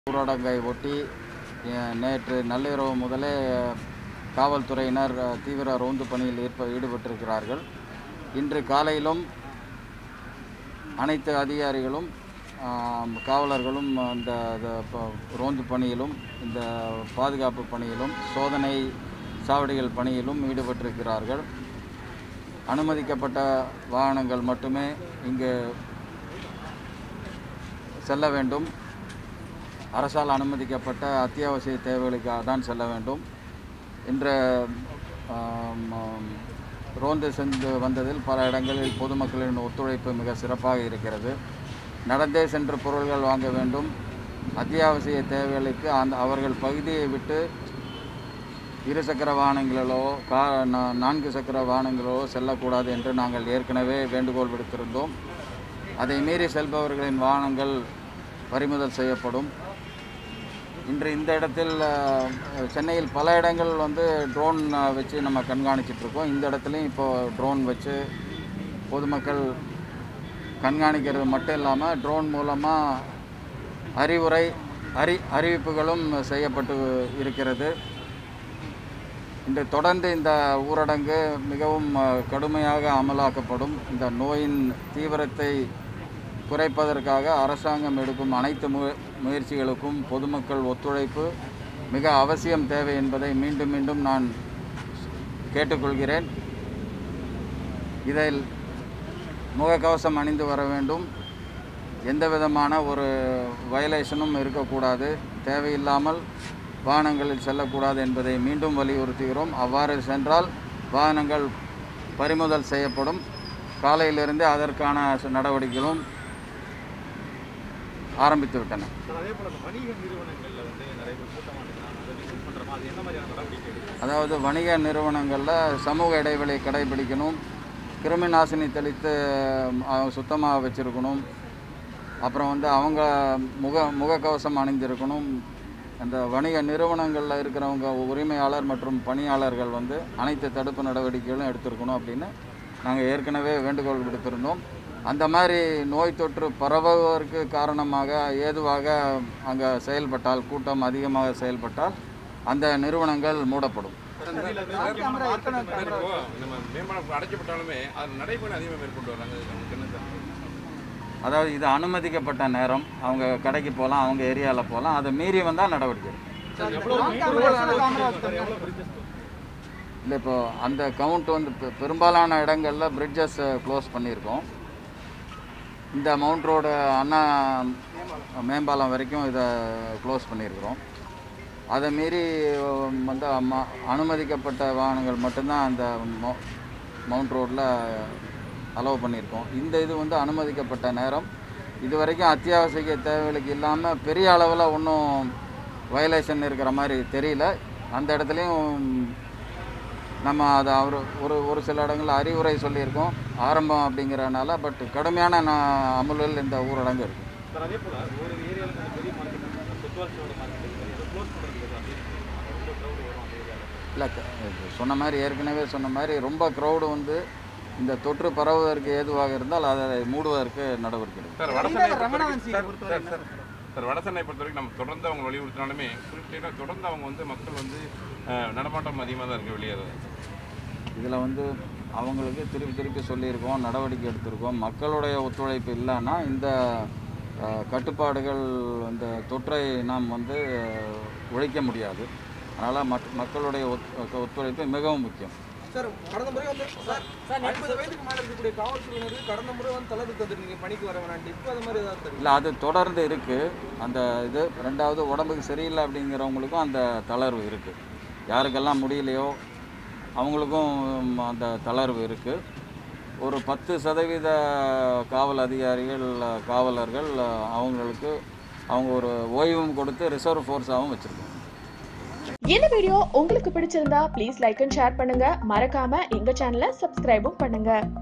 ஊரடங்கை ஒட்டி நேற்று நள்ளிரவு முதலே காவல்துறையினர் தீவிர ரோந்து பணியில் ஈடுபட்டிருக்கிறார்கள். இன்று காலையிலும் அனைத்து அதிகாரிகளும் காவலர்களும் இந்த ரோந்து பணியிலும் இந்த பாதுகாப்பு பணியிலும் சோதனை சாவடிகள் பணியிலும் ஈடுபட்டிருக்கிறார்கள். அனுமதிக்கப்பட்ட வாகனங்கள் மட்டுமே இங்கு செல்ல வேண்டும். அரசால் அனுமதிக்கப்பட்ட அத்தியாவசிய தேவைகளுக்காக தான் செல்ல வேண்டும். இன்று ரோந்து சென்று வந்ததில் பல இடங்களில் பொதுமக்களின் ஒத்துழைப்பு மிக சிறப்பாக இருக்கிறது. நடந்தே சென்று பொருள்கள் வாங்க வேண்டும். அத்தியாவசிய தேவைகளுக்கு அவர்கள் பகுதியை விட்டு இருசக்கர வாகனங்களிலோ 4 சக்கர வாகனங்களிலோ செல்லக்கூடாது என்று நாங்கள் ஏற்கனவே வேண்டுகோள் விடுத்திருந்தோம். அதை மீறி செல்பவர்களின் வாகனங்கள் பறிமுதல் செய்யப்படும். இன்று இந்த இடத்தில் சென்னையில் பல இடங்கள் ட்ரோன் வச்சு நம்ம கண்காணிச்சிட்ருக்கோம். இந்த இடத்துலையும் இப்போது ட்ரோன் வச்சு பொதுமக்கள் கண்காணிக்கிறது மட்டும் இல்லாமல் ட்ரோன் மூலமாக அறிவிப்புகளும் செய்யப்பட்டு இருக்கிறது. இன்று தொடர்ந்து இந்த ஊரடங்கு மிகவும் கடுமையாக அமலாக்கப்படும். இந்த நோயின் தீவிரத்தை குறைப்பதற்காக அரசாங்கம் எடுக்கும் அனைத்து முயற்சிகளுக்கும் பொதுமக்கள் ஒத்துழைப்பு மிக அவசியம் தேவை என்பதை மீண்டும் மீண்டும் நான் கேட்டுக்கொள்கிறேன். இதில் முகக்கவசம் அணிந்து வர வேண்டும். எந்த விதமான ஒரு வயலேஷனும் இருக்கக்கூடாது. தேவையில்லாமல் வாகனங்களில் செல்லக்கூடாது என்பதை மீண்டும் வலியுறுத்துகிறோம். அவ்வாறு சென்றால் வாகனங்கள் பறிமுதல் செய்யப்படும். காலையிலிருந்தே அதற்கான நடவடிக்கைகளும் ஆரம்பித்து விட்டன. அதாவது வணிக நிறுவனங்களில் சமூக இடைவெளி கடைபிடிக்கணும். கிருமி நாசினி தெளித்து சுத்தமாக வச்சுருக்கணும். அப்புறம் அவங்க முகக்கவசம் அணிந்திருக்கணும். அந்த வணிக நிறுவனங்களில் இருக்கிறவங்க உரிமையாளர் மற்றும் பணியாளர்கள் அனைத்து தடுப்பு நடவடிக்கைகளும் எடுத்திருக்கணும் அப்படின்னு நாங்கள் ஏற்கனவே வேண்டுகோள் விடுத்திருந்தோம். அந்த மாதிரி நோய் தொற்று பரவுவதற்கு காரணமாக ஏதுவாக அங்கே செயல்பட்டால், கூட்டம் அதிகமாக செயல்பட்டால் அந்த நிறுவனங்கள் மூடப்படும். அதாவது இது அனுமதிக்கப்பட்ட நேரம். அவங்க கடைக்கு போகலாம், அவங்க ஏரியாவில் போகலாம். அதை மீறி வந்தால் நடவடிக்கை. இல்லை, இப்போது அந்த கவுண்ட் பெரும்பாலான இடங்களில் பிரிட்ஜஸ் க்ளோஸ் பண்ணியிருக்கோம். இந்த மவுண்ட் ரோடு அண்ணா மேம்பாலம் வரைக்கும் இதை க்ளோஸ் பண்ணியிருக்கிறோம். அதை மீறி அனுமதிக்கப்பட்ட வாகனங்கள் மட்டும்தான் அந்த மவுண்ட் ரோட்டில் அலோவ் பண்ணியிருக்கோம். இந்த இது அனுமதிக்கப்பட்ட நேரம். இது வரைக்கும் அத்தியாவசிய தேவைகளுக்கு இல்லாமல் பெரிய அளவில் ஒன்றும் வயலேஷன் இருக்கிற மாதிரி தெரியல. அந்த இடத்துலையும் நம்ம அதை ஒரு சில இடங்களில் அறிவுரை சொல்லியிருக்கோம் ஆரம்பம் அப்படிங்கிறனால. பட் கடுமையான அமலில் இந்த ஊரடங்கு இருக்குது. இல்லை, ஏற்கனவே சொன்ன மாதிரி ரொம்ப க்ரௌடு இந்த தொற்று பரவுவதற்கு ஏதுவாக இருந்தால் அதை மூடுவதற்கு நடவடிக்கை எடுக்கும். சார், வடசென்னை பொறுத்த வரைக்கும் நம்ம தொடர்ந்து அவங்க வலியுறுத்தினாலுமே குறிப்பிட்ட தொடர்ந்து அவங்க மக்கள் நடமாட்டம் அதிகமாக தான் இருக்குது வெளியேறது. இதில் அவங்களுக்கு திருப்பி சொல்லியிருக்கோம், நடவடிக்கை எடுத்திருக்கோம். மக்களுடைய ஒத்துழைப்பு இல்லைன்னா இந்த கட்டுப்பாடுகள் இந்த தொற்றை நாம் ஒழிக்க முடியாது. அதனால் மக்களுடைய ஒத்துழைப்பு மிகவும் முக்கியம். சார், கடந்த முறை 50 வயதுக்கு மேலே இருக்கக்கூடிய காவல்துறையினருக்கு கடந்த முறை தளர்வு தந்துருக்கீங்க, பணிக்கு வர வேணாண்டு. இப்போ அது மாதிரி ஏதாவது இல்லை, அது தொடர்ந்து இருக்குது அந்த இது. ரெண்டாவது, உடம்புக்கு சரியில்லை அப்படிங்கிறவங்களுக்கும் அந்த தளர்வு இருக்குது. யாருக்கெல்லாம் முடியலையோ அவங்களுக்கும் அந்த தளர்வு இருக்குது. ஒரு 10% காவல் அதிகாரிகள், காவலர்கள் அவங்களுக்கு ஒரு ஓய்வும் கொடுத்து ரிசர்வ் ஃபோர்ஸாகவும் வச்சுருக்கோம். இந்த வீடியோ உங்களுக்கு பிடிச்சிருந்தா ப்ளீஸ் லைக் அண்ட் ஷேர் பண்ணுங்க. மறக்காம எங்க சேனலை சப்ஸ்கிரைபும் பண்ணுங்க.